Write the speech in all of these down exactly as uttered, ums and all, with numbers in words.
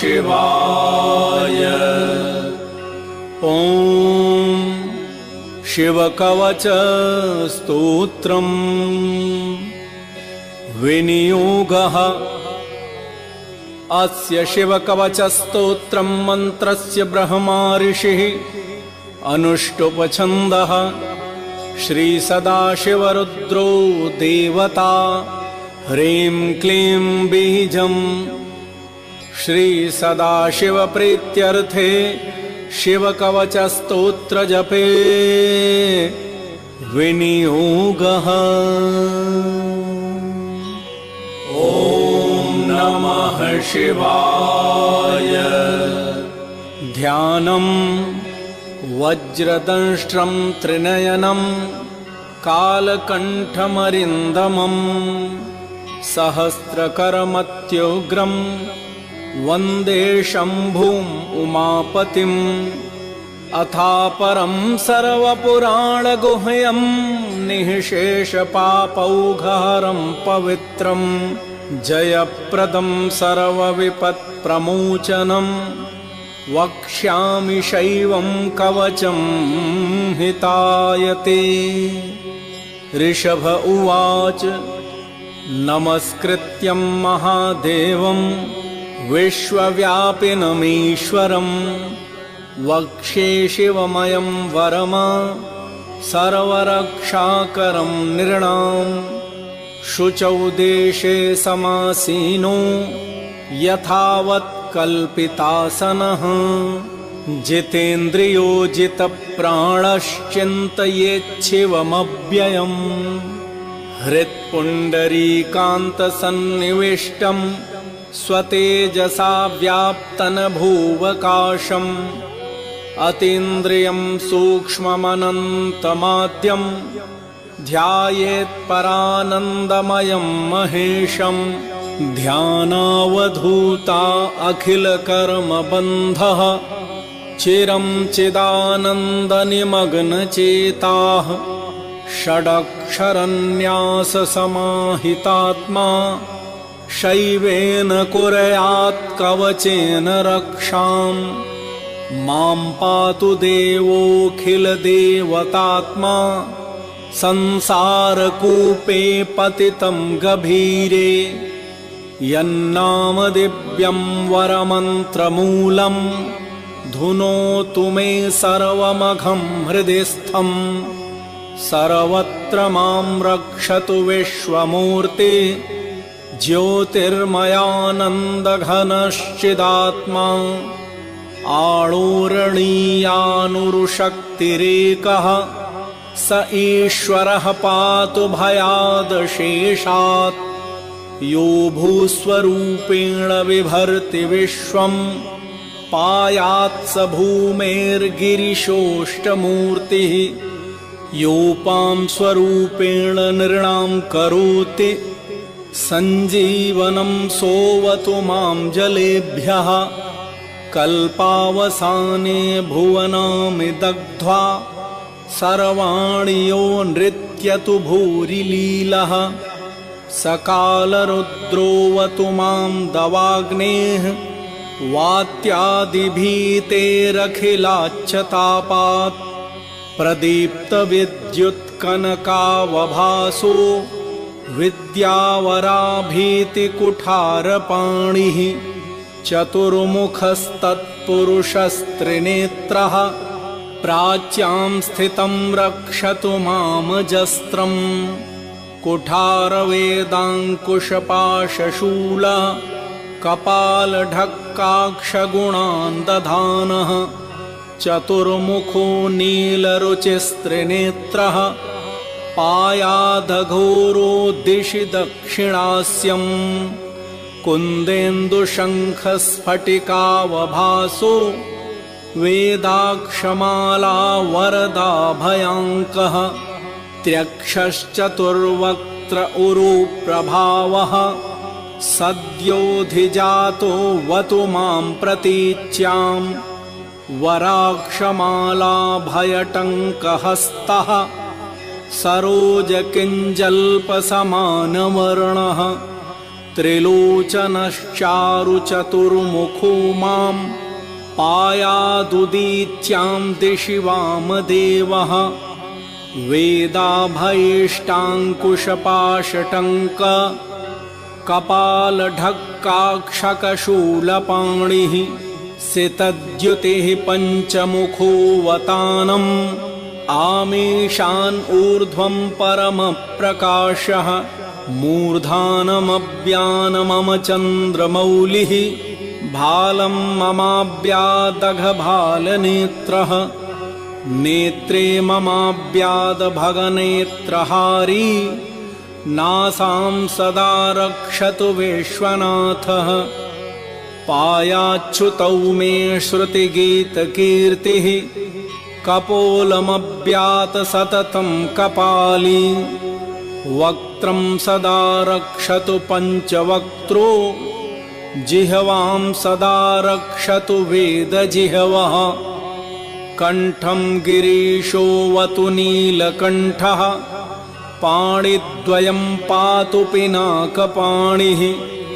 शिवाय। ॐ शिवकवच स्तोत्रम् विनियोगः। अस्य शिवकवच स्तोत्रं मन्त्रस्य ब्रह्मा ऋषिः अनुष्टुप् श्री सदाशिवरुद्रो देवता। ह्रीं क्लीं बीजं श्री सदाशिव प्रीत्यर्थे शिवकवच स्तोत्र जपे विनियोगः। ॐ नमः शिवाय। ध्यानं वज्रदंष्ट्रं त्रिनयनं कालकण्ठमरिन्दमं सहस्रकरमत्युग्रं वन्दे शम्भुम् उमापतिम्। अथापरं सर्वपुराणगुह्यं निःशेषपापौघहरं पवित्रं जयप्रदं सर्वविपत्प्रमोचनं वक्ष्यामि शैवं कवचं हितायते। ऋषभ उवाच नमस्कृत्यं महादेवं विश्वव्यापिनमीश्वरं वक्ष्ये शिवमयं वरम सर्वरक्षाकरं नृणाम्। शुचौ देशे समासीनो यथावत् कल्पितासनः जितेन्द्रियो जितप्राणश्चिन्तयेच्छिवमव्ययम्। हृत्पुण्डरीकान्तसन्निविष्टं स्वतेजसा व्याप्तनभुवकाशम् अतीन्द्रियं सूक्ष्ममनन्तमाद्यं ध्यायेत्परानन्दमयं महेशम्। ध्यानावधूता अखिलकर्मबन्धः चिरं चिदानन्दनिमग्नचेताः षडक्षरन्याससमाहितात्मा शैवेन कुर्यात् कवचेन रक्षाम्। मां पातु देवोऽखिलदेवतात्मा संसारकूपे पतितं गभीरे। यन्नाम दिव्यं वरमन्त्रमूलं धुनोतु मे सर्वमघं हृदिस्थम्। सर्वत्र मां रक्षतु विश्वमूर्ति ज्योतिर्मयानन्दघनश्चिदात्मा। आळोरणीयानुरुशक्तिरेकः स ईश्वरः पातु भयादशेषात्। यो भूस्वरूपेण बिभर्ति विश्वं पायात् स भूमेर्गिरिशोष्टमूर्तिः। योपां स्वरूपेण नृणां करोति सञ्जीवनं सोऽवतु मां जलेभ्यः। कल्पावसाने भुवनानि दग्ध्वा सर्वाणि यो नृत्यतु भूरिलीलः। सकालरुद्रोऽवतु मां दवाग्नेः वात्यादिभीतेरखिलाच्छतापात्। प्रदीप्तविद्युत्कनकावभासो विद्यावराभीतिकुठारपाणिः। चतुर्मुखस्तत्पुरुषस्त्रिनेत्रः प्राच्यां स्थितं रक्षतु मामजस्त्रम्। कुठारवेदाङ्कुशपाशशूल कपालढक्काक्षगुणान् दधानः। चतुर्मुखो नीलरुचिस्त्रिनेत्रः पायादघोरो दिशि दक्षिणास्यम्। कुन्देन्दुशङ्खस्फटिकावभासो वेदाक्षमाला वरदाभयाङ्कः। त्र्यक्षश्चतुर्वक्त्र उरुप्रभावः सद्योऽधिजातो वतु मां प्रतीच्याम्। वराक्षमालाभयटङ्कहस्तः सरोजकिञ्जल्पसमानवर्णः। त्रिलोचनश्चारुचतुर्मुखो मां पायादुदीच्यां दिशि वामदेवः वेदाभयेष्टाङ्कुशपाशटङ्क कपालढक्काक्षकशूलपाणिः सितद्युतिः पञ्चमुखो वतानम् आमीशान् ऊर्ध्वं परमप्रकाशः मूर्धानमव्यानमम चन्द्रमौलिः भालं ममाव्यादघभालनेत्रः नेत्रे ममाव्यादभगनेत्रहारी नासां सदा रक्षतु विश्वनाथः पायाच्युतौ मे श्रुतिगीतकीर्तिः कपोलमव्यात सततं कपाली वक्त्रं सदा रक्षतु पञ्चवक्त्रो जिह्वां सदा रक्षतु वेदजिह्वः कण्ठं गिरीशोऽवतु नीलकण्ठः पाणिद्वयं पातु पिनाकपाणिः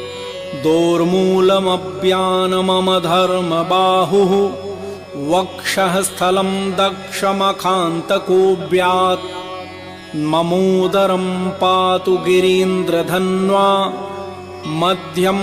दोर्मूलमव्यानमम धर्मबाहुः वक्षः स्थलं दक्षमखान्तकोऽव्यात् ममोदरं पातु गिरीन्द्रधन्वा मध्यं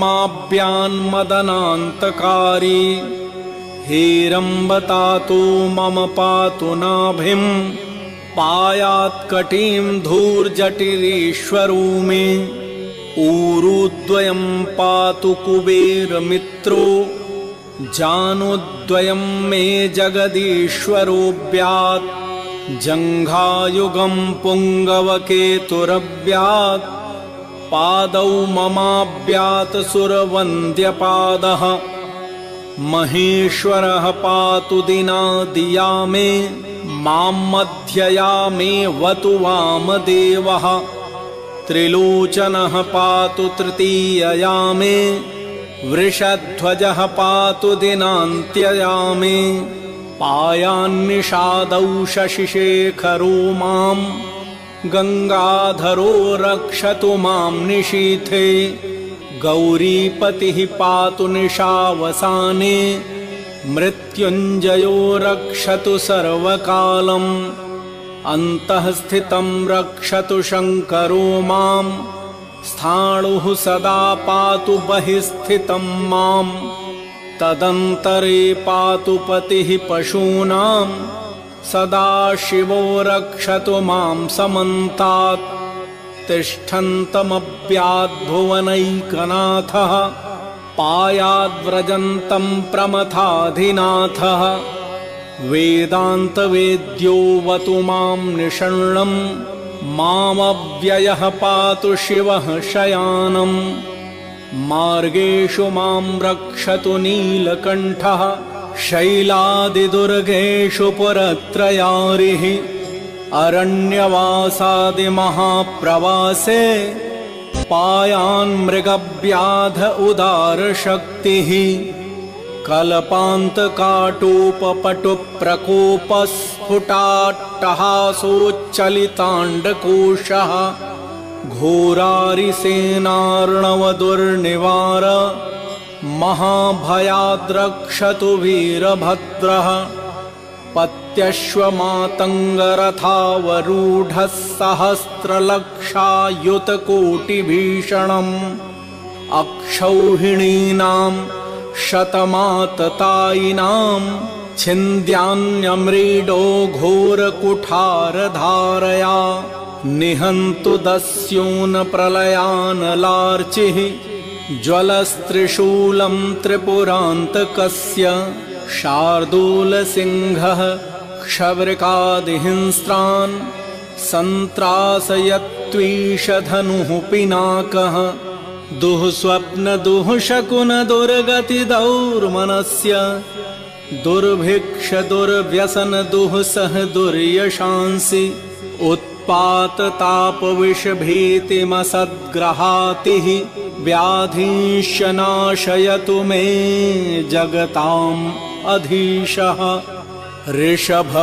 ममाव्यान्मदनान्तकारी हेरम्बतातो मम पातु नाभिं पायात्कटीं धूर्जटिरीश्वरो मे ऊरुद्वयं पातु कुबेरमित्रो जानुद्वयं मे जगदीश्वरोऽव्यात् जङ्घायुगं पुङ्गवकेतुरव्यात् पादौ ममाव्यात् सुरवन्द्यपादः महेश्वरः पातु दिनादिया मे मां मध्यया मे वतु वामदेवः त्रिलोचनः पातु तृतीयया मे वृषध्वजः पातु दिनान्त्यया मे पायान्निषादौ शशिशेखरो मां गङ्गाधरो रक्षतु मां निशीथे गौरीपतिः पातु निशावसाने मृत्युञ्जयो रक्षतु सर्वकालम् अन्तः स्थितं रक्षतु शङ्करो मां स्थाणुः सदा पातु बहिः स्थितं मां तदन्तरे पातु पतिः पशूनां सदा शिवो रक्षतु मां समन्तात् तिष्ठन्तमव्याद्भुवनैकनाथः पायाद्व्रजन्तं प्रमथाधिनाथः वेदान्तवेद्यो वतु मां निषण्णं मामव्ययः पातु शिवः शयानम् मार्गेषु मां रक्षतु नीलकण्ठः शैलादिदुर्गेषु पुरत्रयारिः अरण्यवासादिमहाप्रवासे पायान्मृगव्याध उदारशक्तिः कल्पान्तकाटोपपटुप्रकोपस्फुटाट्टहासोच्चलिताण्डकोशः घोरारिसेनार्णवदुर्निवार महाभयाद्रक्षतु वीरभद्रः पत्यश्वमातङ्गरथावरूढः सहस्रलक्षायुतकोटिभीषणम् अक्षौहिणीनां शतमाततायिनां छिन्द्यान्यम्रीडो घोरकुठारधारया निहन्तु दस्यून् प्रलयानलार्चिः ज्वलस्त्रिशूलं त्रिपुरान्तकस्य शार्दूलसिंहः क्षव्रिकादिहिंस्रान् सन्त्रासयत्वीषधनुः पिनाकः दुःस्वप्नदुःशकुनदुर्गतिदौर्मनस्य दुर्भिक्षदुर्व्यसनदुःसह दुर्यशांसि उत्पाततापविषभीतिमसद्ग्रहातिः व्याधीश्च नाशयतु मे जगताम् अधीशः। ऋषभ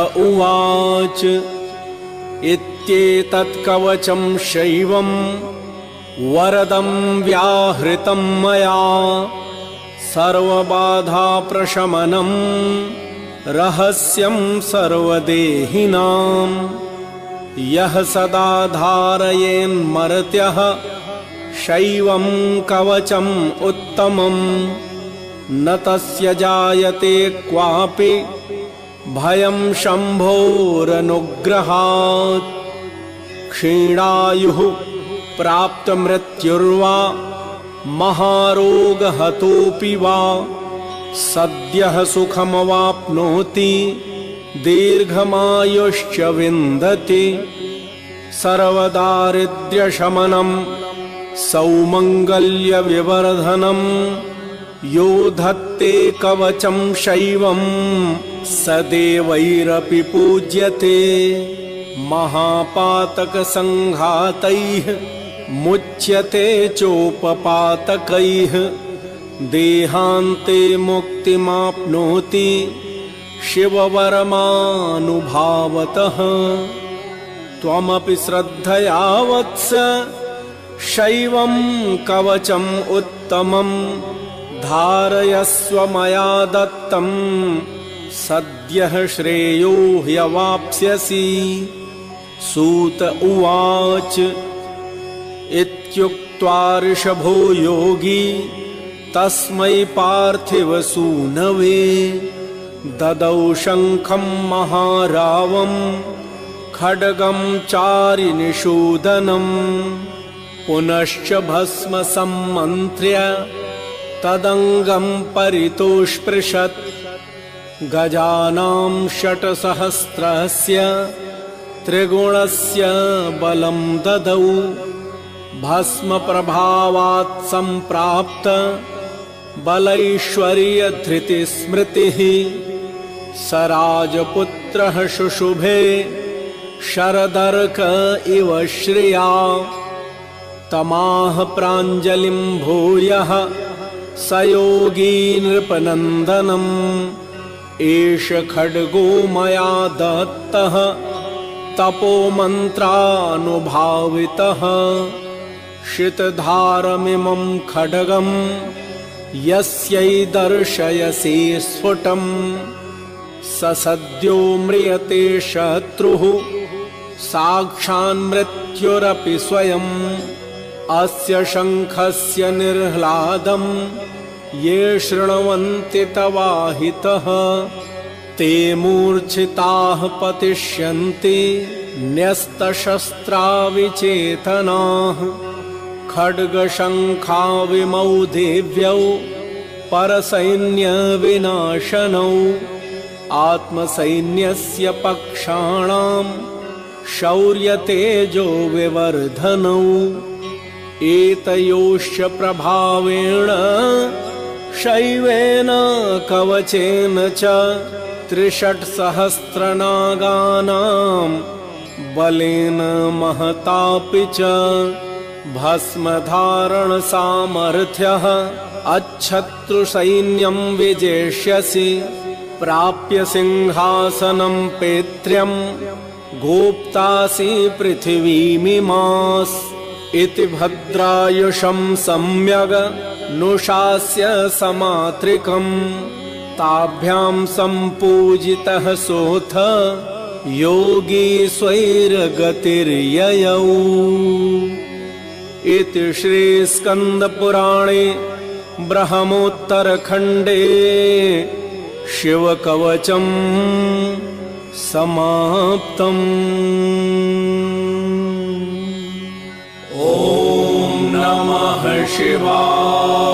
उवाच इत्येतत् कवचं शैवं वरदं व्याहृतं मया सर्वबाधाप्रशमनं रहस्यं सर्वदेहिनां यः सदा धारयेन्मर्त्यः शैवं कवचम् उत्तमम् न तस्य जायते क्वापि भयं शम्भोरनुग्रहात् क्षीणायुः प्राप्तमृत्युर्वा महारोगहतोऽपि वा सद्यः सुखमवाप्नोति दीर्घमायुश्च विन्दति सर्वदारिद्र्यशमनं सौमङ्गल्यविवर्धनं यो धत्ते कवचं शैवं स देवैरपि पूज्यते महापातकसङ्घातैः मुच्यते चोपपातकैः देहान्ते मुक्तिमाप्नोति शिववरमानुभावतः त्वमपि श्रद्धया वत्स शैवं कवचम् उत्तमं धारयस्व मया दत्तं सद्यः श्रेयो ह्यवाप्स्यसि। सूत उवाच इत्युक्त्वा ऋषभो योगी तस्मै पार्थिवसूनवे ददौ शङ्खं महारावं खड्गं चारिनिषूदनम् पुनश्च भस्म सम्मन्त्र्य तदङ्गं परितोष्पृशत् गजानां षट्सहस्रस्य त्रिगुणस्य बलं ददौ भस्म प्रभावात् सम्प्राप्त बलैश्वर्यधृतिस्मृतिः स राजपुत्रः शुशुभे शरदर्क इव श्रिया तमाह प्राञ्जलिं भूयः स योगी नृपनन्दनम् एष खड्गो मया दत्तः तपोमन्त्रानुभावितः श्रितधारमिमं खड्गं यस्यै दर्शयसि स्फुटं स सद्यो म्रियते शत्रुः साक्षान्मृत्युरपि स्वयम् अस्य शङ्खस्य निर्ह्लादं ये शृण्वन्ति तवाहितः ते मूर्छिताः पतिष्यन्ति न्यस्तशस्त्रा विचेतनाः खड्गशङ्खाविमौ देव्यौ परसैन्यविनाशनौ आत्मसैन्यस्य पक्षाणां शौर्यतेजो विवर्धनौ एतयोश्च प्रभावेण शैवेन कवचेन च त्रिषट्सहस्रनागानां बलेन महतापि च भस्मधारणसामर्थ्यः अच्छत्रुसैन्यं विजेष्यसि प्राप्य सिंहासनं पेत्र्यं गोप्तासि पृथिवीमिमास् इति भद्रायुषं सम्यग् नुशास्य समात्रिकम् ताभ्यां सम्पूजितः सोऽथ योगी स्वैरगतिर्ययौ। इति श्रीस्कन्दपुराणे ब्रह्मोत्तरखण्डे शिवकवचम् समाप्तम्। ॐ नमः शिवाय।